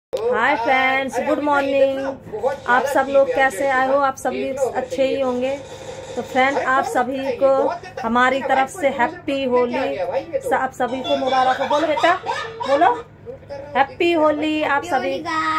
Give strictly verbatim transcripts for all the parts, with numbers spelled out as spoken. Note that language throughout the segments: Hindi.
Hi friends, good morning. आप सब लोग कैसे आए हो? आप सभी अच्छे ही होंगे। तो फ्रेंड, आप सभी को हमारी तरफ से हैप्पी होली, आप सभी को मुबारक हो। बोलो बेटा, बोलो हैप्पी होली, आप सभी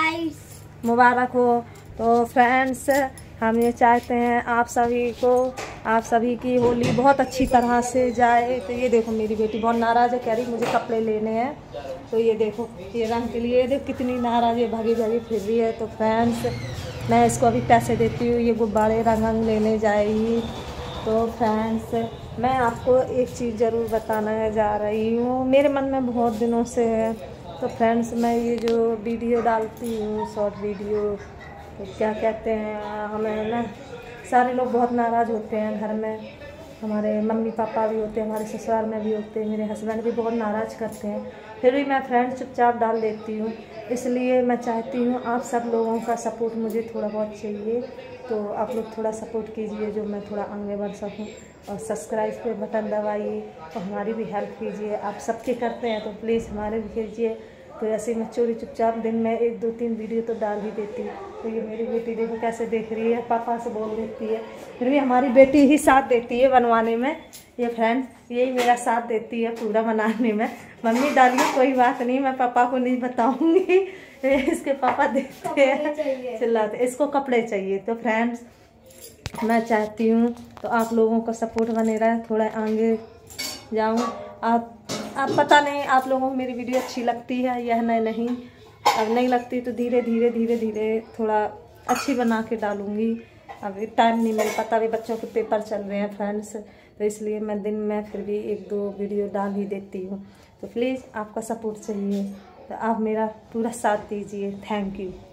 मुबारक हो। तो फ्रेंड्स, हम ये चाहते हैं आप सभी को, आप सभी की होली बहुत अच्छी तरह से जाए। तो ये देखो, मेरी बेटी बहुत नाराज़ है, कह रही मुझे कपड़े लेने हैं। तो ये देखो, ये रंग के लिए देखो कितनी नाराज़ है, भागी भागी फिर रही है। तो फ्रेंड्स, मैं इसको अभी पैसे देती हूँ, ये गुब्बारे रंग रंग लेने जाएगी। तो फ्रेंड्स, मैं आपको एक चीज़ ज़रूर बताना जा रही हूँ, मेरे मन में बहुत दिनों से है। तो फ्रेंड्स, मैं ये जो वीडियो डालती हूँ, शॉर्ट वीडियो, तो क्या कहते हैं, हमें ना सारे लोग बहुत नाराज़ होते हैं घर में। हमारे मम्मी पापा भी होते हैं, हमारे ससुराल में भी होते हैं, मेरे हस्बैंड भी बहुत नाराज़ करते हैं। फिर भी मैं फ्रेंड्स चुपचाप डाल देती हूँ। इसलिए मैं चाहती हूँ आप सब लोगों का सपोर्ट मुझे थोड़ा बहुत चाहिए। तो आप लोग थोड़ा सपोर्ट कीजिए, जो मैं थोड़ा आगे बढ़ सकूँ। और सब्सक्राइब पे बटन दबाइए और हमारी भी हेल्प कीजिए। आप सबके करते हैं तो प्लीज़ हमारे भी कीजिए। तो ऐसे मैं चोरी चुपचाप दिन में एक दो तीन वीडियो तो डाल ही देती हूँ। तो ये मेरी बेटी देखो कैसे देख रही है, पापा से बोल देती है, फिर भी हमारी बेटी ही साथ देती है बनवाने में। ये फ्रेंड्स, यही मेरा साथ देती है पूरा बनाने में। मम्मी डालिए, कोई बात नहीं, मैं पापा को नहीं बताऊंगी। इसके पापा देखते हैं, चिल्लाते, इसको कपड़े चाहिए। तो फ्रेंड्स, मैं चाहती हूँ तो आप लोगों का सपोर्ट बने रहे, थोड़ा आगे जाऊँ। आप आप पता नहीं आप लोगों को मेरी वीडियो अच्छी लगती है या नहीं नहीं अब नहीं लगती तो धीरे धीरे धीरे धीरे थोड़ा अच्छी बना के डालूँगी। अभी टाइम नहीं मिल पाता, अभी बच्चों के पेपर चल रहे हैं फ्रेंड्स। तो इसलिए मैं दिन में फिर भी एक दो वीडियो डाल ही देती हूँ। तो प्लीज़ आपका सपोर्ट चाहिए, तो आप मेरा पूरा साथ दीजिए। Thank you.